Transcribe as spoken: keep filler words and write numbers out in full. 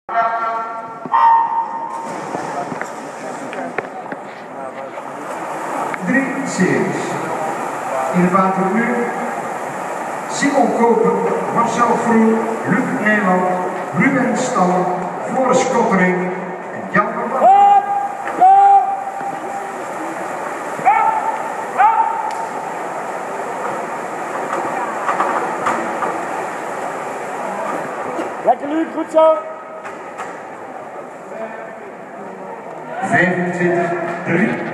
Drie series. In het water nu Simon Koper, Marcel Vroel, Luc Nederland, Ruben Stallen, Floris Kottering en Jan van Wan. Lekker Luc, goed zo! vijfentwintig drie.